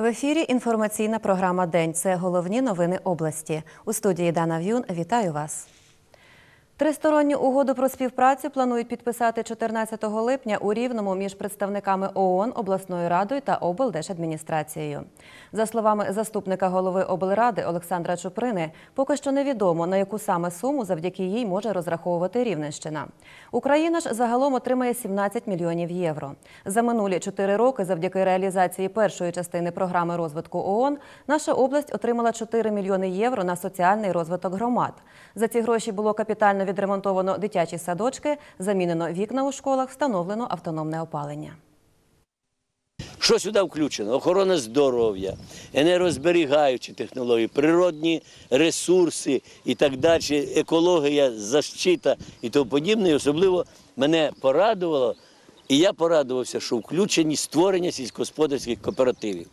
В ефірі інформаційна програма «День». Це головні новини області. У студії Дана В'юн. Вітаю вас. Тристоронню угоду про співпрацю планують підписати 14 липня у Рівному між представниками ООН, обласною радою та облдержадміністрацією. За словами заступника голови облради Олександра Чуприни, поки що невідомо, на яку саме суму завдяки їй може розраховувати Рівненщина. Україна ж загалом отримає 17 мільйонів євро. За минулі 4 роки завдяки реалізації першої частини програми розвитку ООН наша область отримала 4 мільйони євро на соціальний розвиток громад. За ці гроші було капітально відремонтовано дитячі садочки, замінено вікна у школах, встановлено автономне опалення. Що сюди включено? Охорона здоров'я, енергозберігаючі технології, природні ресурси і так далі, екологія, защита і тому подібне. І особливо мене порадувало, і я порадувався, що включені створення сільськогосподарських кооперативів.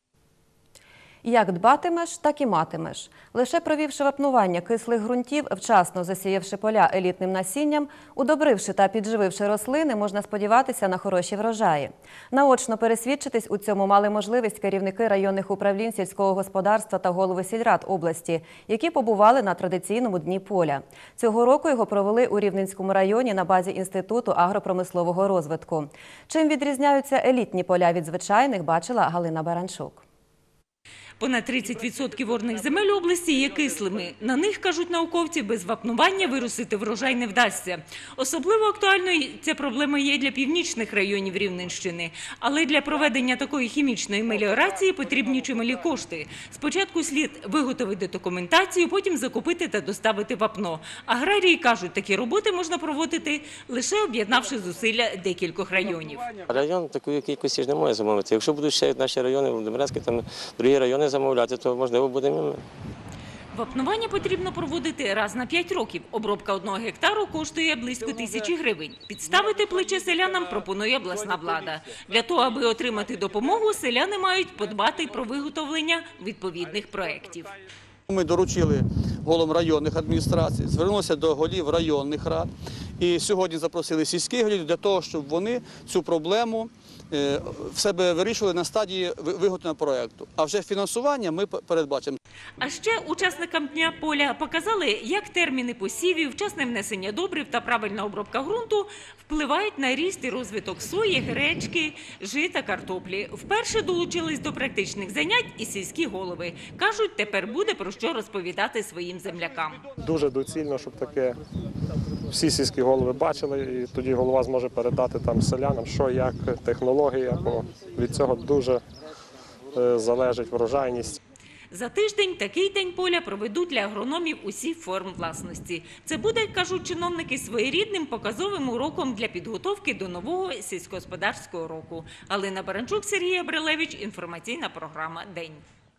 Як дбатимеш, так і матимеш. Лише провівши вапнування кислих ґрунтів, вчасно засіявши поля елітним насінням, удобривши та піджививши рослини, можна сподіватися на хороші врожаї. Наочно пересвідчитись у цьому мали можливість керівники районних управлінь сільського господарства та голови сільрад області, які побували на традиційному дні поля. Цього року його провели у Рівненському районі на базі Інституту агропромислового розвитку. Чим відрізняються елітні поля від звичайних, бачила Галина Баранчук. Понад 30% орних земель області є кислими. На них, кажуть науковці, без вапнування виростити врожай не вдасться. Особливо актуальною ця проблема є для північних районів Рівненщини. Але для проведення такої хімічної меліорації потрібні чималі кошти. Спочатку слід виготовити документацію, потім закупити та доставити вапно. Аграрії кажуть, такі роботи можна проводити лише об'єднавши зусилля декількох районів. Район такої кількості ж не може замовити. Якщо будуть ще наші райони, Володимирецький, там другі райони замовляти, то можливо будемо і ми. Вапнування потрібно проводити раз на 5 років. Обробка 1 гектару коштує близько 1000 гривень. Підставити плече селянам пропонує обласна влада. Для того, аби отримати допомогу, селяни мають подбати про виготовлення відповідних проєктів. Ми доручили головам районних адміністрацій, звернулися до голів районних рад і сьогодні запросили сільських голів для того, щоб вони цю проблему в себе вирішували на стадії виготовлення проєкту. А вже фінансування ми передбачимо. А ще учасникам Дня поля показали, як терміни посівів, вчасне внесення добрив та правильна обробка ґрунту впливають на ріст і розвиток сої, гречки, жита, картоплі. Вперше долучились до практичних занять і сільські голови. Кажуть, тепер буде про що розповідати своїм землякам. Дуже доцільно, щоб таке всі сільські голови бачили, і тоді голова зможе передати там селянам, що, як, технології, як воно. Від цього дуже залежить врожайність. За тиждень такий день поля проведуть для агрономів усіх форм власності. Це буде, кажуть чиновники, своєрідним показовим уроком для підготовки до нового сільськогосподарського року. Галина Баранчук, Сергій Абрилевич, інформаційна програма «День».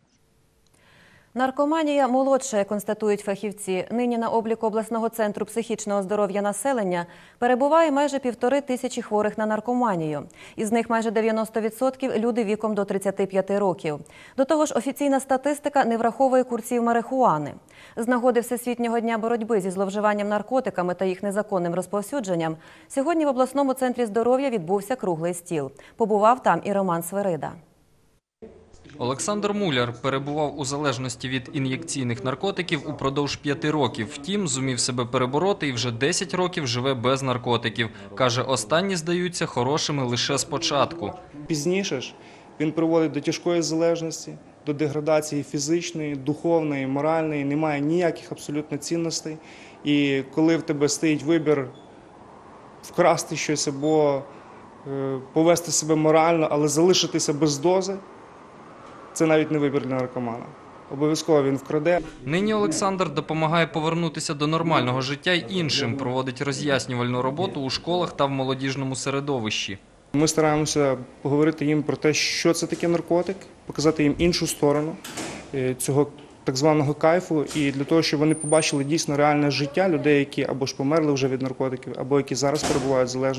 Наркоманія молодшає, констатують фахівці. Нині на обліку обласного центру психічного здоров'я населення перебуває майже 1500 хворих на наркоманію. Із них майже 90% – люди віком до 35 років. До того ж, офіційна статистика не враховує курсів марихуани. З нагоди Всесвітнього дня боротьби зі зловживанням наркотиками та їх незаконним розповсюдженням сьогодні в обласному центрі здоров'я відбувся круглий стіл. Побував там і Роман Свирида. Олександр Муляр перебував у залежності від ін'єкційних наркотиків упродовж 5 років. Втім, зумів себе перебороти і вже 10 років живе без наркотиків. Каже, останні здаються хорошими лише спочатку. Пізніше ж він приводить до тяжкої залежності, до деградації фізичної, духовної, моральної, немає ніяких абсолютно цінностей. І коли в тебе стоїть вибір вкрасти щось або повести себе морально, але залишитися без дози, це навіть не вибір для наркомана. Обов'язково він вкраде. Нині Олександр допомагає повернутися до нормального життя й іншим, проводить роз'яснювальну роботу у школах та в молодіжному середовищі. Ми стараємося поговорити їм про те, що це таке наркотик, показати їм іншу сторону цього так званого кайфу, і для того, щоб вони побачили дійсно реальне життя людей, які або ж померли вже від наркотиків, або які зараз перебувають в залежностях.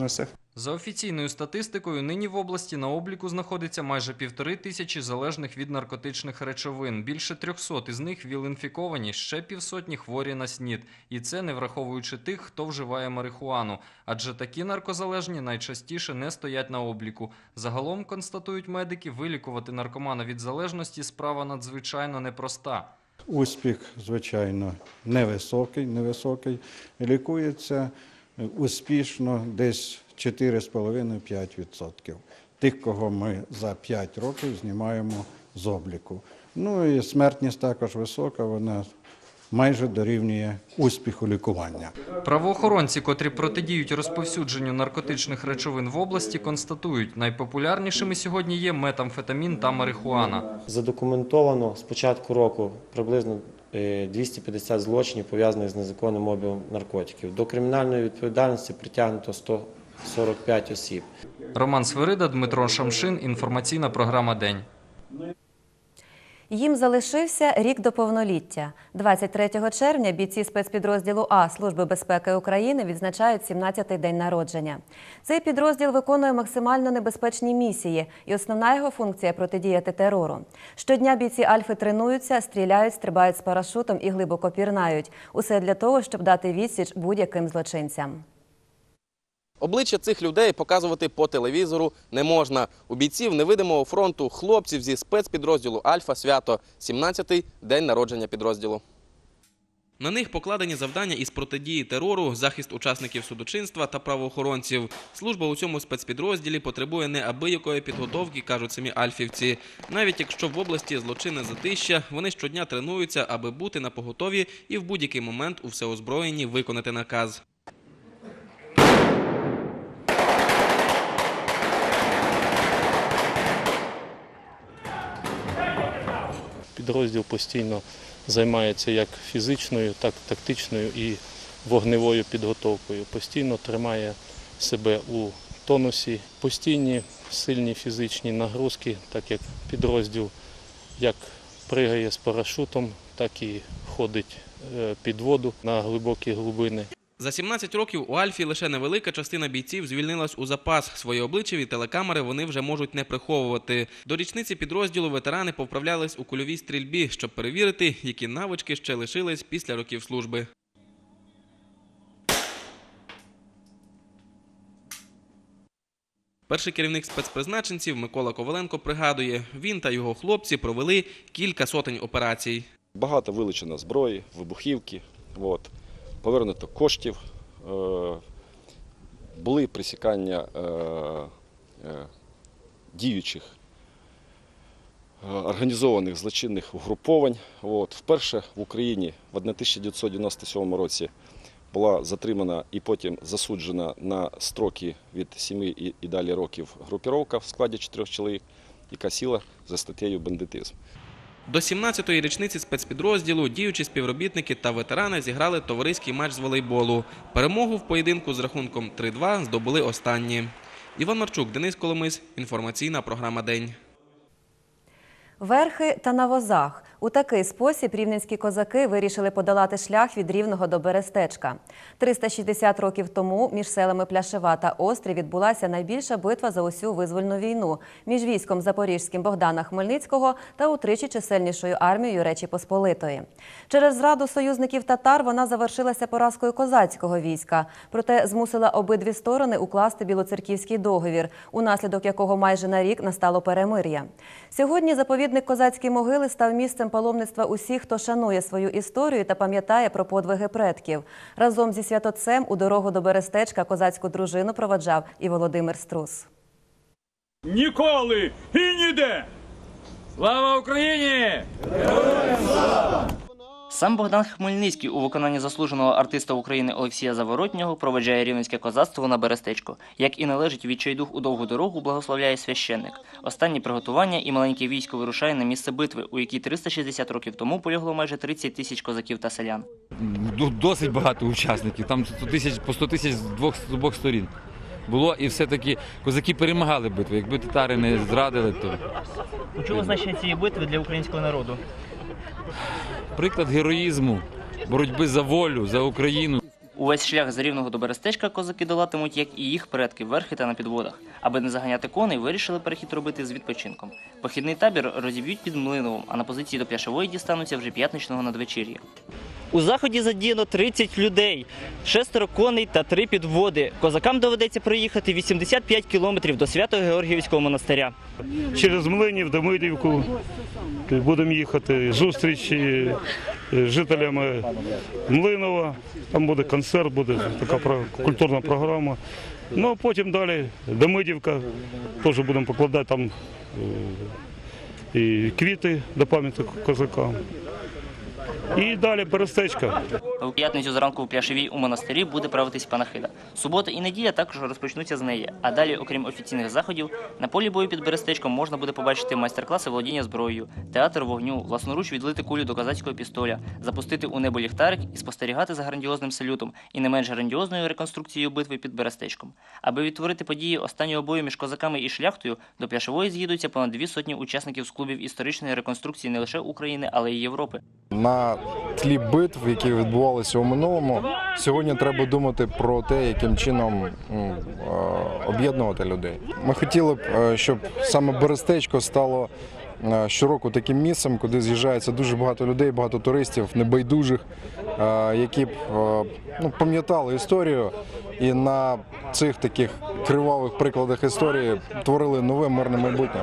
За офіційною статистикою, нині в області на обліку знаходиться майже 1500 залежних від наркотичних речовин. Більше 300 із них ВІЛ-інфіковані, ще півсотні хворі на СНІД. І це не враховуючи тих, хто вживає марихуану. Адже такі наркозалежні найчастіше не стоять на обліку. Загалом, констатують медики, вилікувати наркомана від залежності – справа надзвичайно непроста. Успіх, звичайно, невисокий. Лікується успішно десь 4,5-5%. Тих, кого ми за 5 років знімаємо з обліку. Ну і смертність також висока, вона майже дорівнює успіху лікування. Правоохоронці, котрі протидіють розповсюдженню наркотичних речовин в області, констатують, найпопулярнішими сьогодні є метамфетамін та марихуана. Задокументовано з початку року приблизно 250 злочинів, пов'язаних з незаконним обігом наркотиків. До кримінальної відповідальності притягнуто 145 осіб. Роман Свирида, Дмитро Шамшин. Інформаційна програма «День». Їм залишився рік до повноліття. 23 червня бійці спецпідрозділу А Служби безпеки України відзначають 17-й день народження. Цей підрозділ виконує максимально небезпечні місії, і основна його функція – протидіяти терору. Щодня бійці Альфи тренуються, стріляють, стрибають з парашутом і глибоко пірнають. Усе для того, щоб дати відсіч будь-яким злочинцям. Обличчя цих людей показувати по телевізору не можна. У бійців невидимого фронту хлопців зі спецпідрозділу «Альфа» свято – 17-й день народження підрозділу. На них покладені завдання із протидії терору, захист учасників судочинства та правоохоронців. Служба у цьому спецпідрозділі потребує неабиякої підготовки, кажуть самі альфівці. Навіть якщо в області злочинне затища, вони щодня тренуються, аби бути напоготові і в будь-який момент у всеозброєнні виконати наказ. Підрозділ постійно займається як фізичною, так і тактичною і вогневою підготовкою. Постійно тримає себе у тонусі. Постійні сильні фізичні нагрузки, так як підрозділ як пригає з парашутом, так і ходить під воду на глибокі глибини. За 17 років у Альфі лише невелика частина бійців звільнилась у запас. Своє обличчя від телекамери вони вже можуть не приховувати. До річниці підрозділу ветерани повправлялись у кульовій стрільбі, щоб перевірити, які навички ще лишились після років служби. Перший керівник спецпризначенців Микола Коваленко пригадує, він та його хлопці провели кілька сотень операцій. Багато вилучено зброї, вибухівки. Повернуто коштів, були пресікання діючих організованих злочинних угруповань. Вперше в Україні в 1997 році була затримана і потім засуджена на строки від 7 і далі років групіровка в складі 4 чоловік, яка сіла за статтею бандитизм. До 17-ї річниці спецпідрозділу діючі співробітники та ветерани зіграли товариський матч з волейболу. Перемогу в поєдинку з рахунком 3-2 здобули останні. Іван Марчук, Денис Коломис. Інформаційна програма «День». Верхи та на возах. У такий спосіб рівненські козаки вирішили подолати шлях від Рівного до Берестечка. 360 років тому між селами Пляшева та Острів відбулася найбільша битва за усю визвольну війну між військом запорізьким Богдана Хмельницького та утричі чисельнішою армією Речі Посполитої. Через зраду союзників татар вона завершилася поразкою козацького війська, проте змусила обидві сторони укласти Білоцерківський договір, унаслідок якого майже на рік настало перемир'я. Сьогодні заповідник Козацькі могили став місцем паломництва усіх, хто шанує свою історію та пам'ятає про подвиги предків. Разом зі святотцем у дорогу до Берестечка козацьку дружину проводжав і Володимир Струс. Ніколи і ніде! Слава Україні! Героям слава! Сам Богдан Хмельницький у виконанні заслуженого артиста України Олексія Заворотнього проведжає рівненське козацтво на Берестечко. Як і належить, відчайдух у довгу дорогу благословляє священник. Останні приготування і маленьке військо вирушає на місце битви, у якій 360 років тому полягло майже 30 тисяч козаків та селян. Досить багато учасників, там по 100 тисяч з обох сторін було, і все-таки козаки перемагали битву. Якби татари не зрадили, то... У чому значення цієї битви для українського народу? Приклад героїзму, боротьби за волю, за Україну. Увесь шлях з Рівного до Берестечка козаки долатимуть, як і їх предки, верхи та на підводах. Аби не заганяти коней, вирішили перехід робити з відпочинком. Похідний табір розіб'ють під Млиновом, а на позиції до Пляшової дістануться вже п'ятничного надвечір'я. У заході задіяно 30 людей, 6 коней та 3 підводи. Козакам доведеться проїхати 85 кілометрів до Свято-Георгіївського монастиря. Через Млинів, Демидівку будемо їхати, зустрічі з жителями Млинова, там буде концерт, буде така культурна програма. Ну а потім далі Демидівка, теж будемо покладати там і квіти до пам'яті козакам. І далі Берестечка. У п'ятницю зранку у Пляшовій у монастирі буде правитись панахида. Субота і неділя також розпочнуться з неї. А далі, окрім офіційних заходів, на полі бою під Берестечком можна буде побачити майстер-класи володіння зброєю, театр вогню, власноруч відлити кулю до козацького пістоля, запустити у небо ліхтарик і спостерігати за грандіозним салютом і не менш грандіозною реконструкцією битви під Берестечком. Аби відтворити події останнього бою між козаками і шляхтою, до Пляшової з'їдуться понад 200 учасників з клубів історичної реконструкції не лише України, але й Європи. На тлі битв, які відбувалися у минулому, сьогодні треба думати про те, яким чином об'єднувати людей. Ми хотіли б, щоб саме Берестечко стало щороку таким місцем, куди з'їжджається дуже багато людей, багато туристів, небайдужих, які б пам'ятали історію і на цих таких кривавих прикладах історії творили нове мирне майбутнє.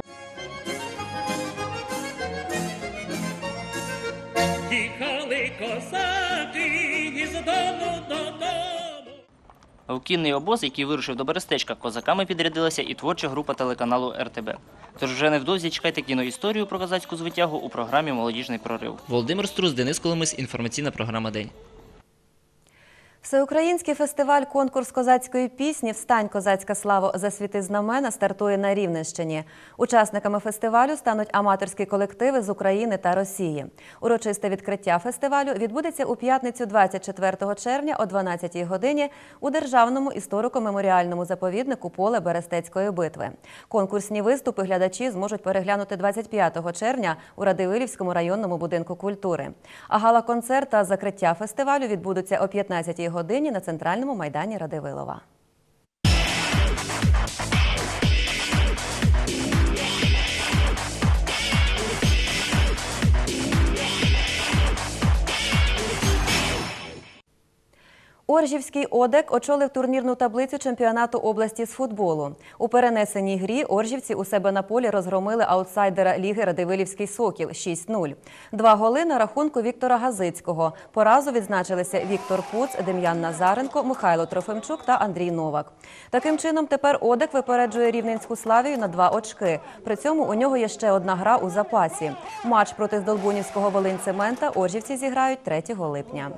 У кінний обоз, який вирушив до Берестечка, козаками підрядилася і творча група телеканалу РТБ. Тож вже невдовзі чекайте кіноісторію про козацьку звитягу у програмі «Молодіжний прорив». Володимир Струс, Денис Коломис, інформаційна програма «День». Всеукраїнський фестиваль-конкурс козацької пісні «Встань, козацька славо, засвіти знамена» стартує на Рівненщині. Учасниками фестивалю стануть аматорські колективи з України та Росії. Урочисте відкриття фестивалю відбудеться у п'ятницю 24 червня о 12-й годині у Державному історико-меморіальному заповіднику «Поле Берестецької битви». Конкурсні виступи глядачі зможуть переглянути 25 червня у Радивилівському районному будинку культури. А гала-концерт та закриття фестивалю відбудуться о 15-й годині на центральному майдані Радивилова. Оржівський «Одек» очолив турнірну таблицю чемпіонату області з футболу. У перенесеній грі оржівці у себе на полі розгромили аутсайдера ліги Радивилівський «Сокіл» 6-0. 2 голи на рахунку Віктора Газицького. Поразу відзначилися Віктор Пуц, Дем'ян Назаренко, Михайло Трофимчук та Андрій Новак. Таким чином, тепер «Одек» випереджує Рівненську «Славію» на 2 очки. При цьому у нього є ще одна гра у запасі. Матч проти Здолбунівського «Волиньцемента» оржівці зіграють 3 липня.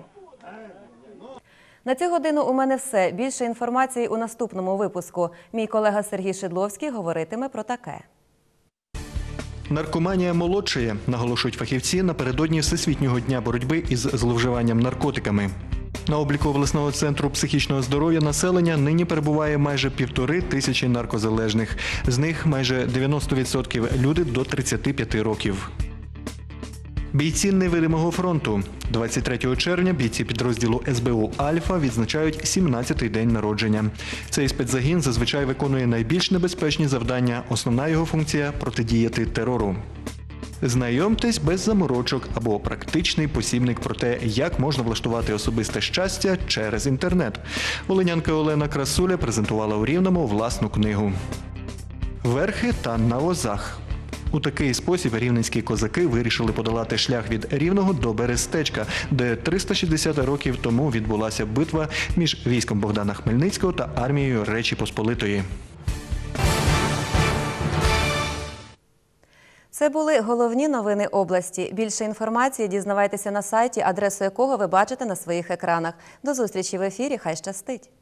На цю годину у мене все. Більше інформації у наступному випуску. Мій колега Сергій Шидловський говоритиме про таке. Наркоманія молодшає, наголошують фахівці напередодні Всесвітнього дня боротьби із зловживанням наркотиками. На обліку обласного центру психічного здоров'я населення нині перебуває майже 1500 наркозалежних. З них майже 90% – люди до 35 років. Бійці невидимого фронту. 23 червня бійці підрозділу СБУ «Альфа» відзначають 17-й день народження. Цей спецзагін зазвичай виконує найбільш небезпечні завдання. Основна його функція – протидіяти терору. Знайомтесь без заморочок або практичний посібник про те, як можна влаштувати особисте щастя через інтернет. Волинянка Олена Красуля презентувала у Рівному власну книгу. Верхи та на возах. У такий спосіб рівненські козаки вирішили подолати шлях від Рівного до Берестечка, де 360 років тому відбулася битва між військом Богдана Хмельницького та армією Речі Посполитої. Це були головні новини області. Більше інформації дізнавайтеся на сайті, адресу якого ви бачите на своїх екранах. До зустрічі в ефірі. Хай щастить!